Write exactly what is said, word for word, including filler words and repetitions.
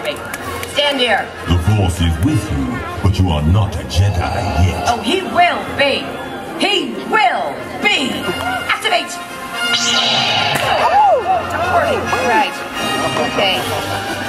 me. Stand here. The Force is with you, but you are not a Jedi yet. Oh, he will be. He will be. Activate. Oh! Right. Okay.